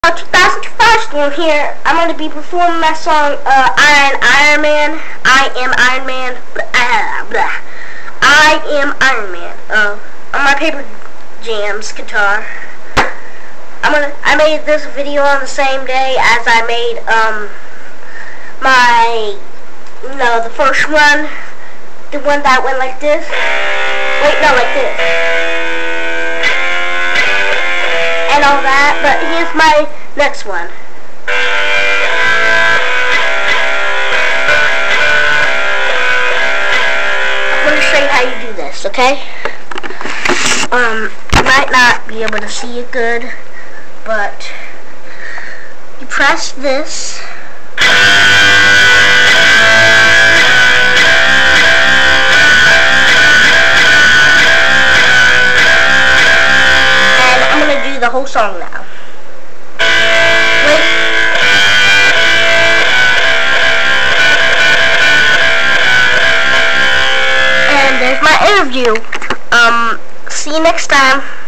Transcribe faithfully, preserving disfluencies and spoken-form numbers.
two thousand five storm here. I'm going to be performing my song uh, Iron Iron Man. I am Iron Man. Blah, blah. I am Iron Man. Uh, on my Paper Jams guitar. I'm gonna. I made this video on the same day as I made um my no the first one, the one that went like this. Wait, no, like this. And all that, but here's my next one. I'm going to show you how you do this, okay? Um, you might not be able to see it good, but you press this. The whole song now. Wait. And there's my interview. Um, see you next time.